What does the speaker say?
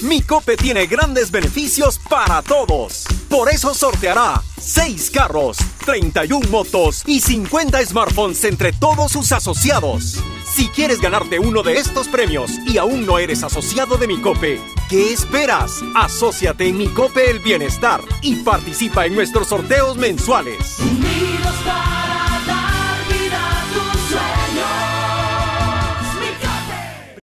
Mi Cope tiene grandes beneficios para todos. Por eso sorteará 6 carros, 31 motos y 50 smartphones entre todos sus asociados. Si quieres ganarte uno de estos premios y aún no eres asociado de Mi Cope, ¿qué esperas? Asóciate en Mi Cope El Bienestar y participa en nuestros sorteos mensuales. Unidos para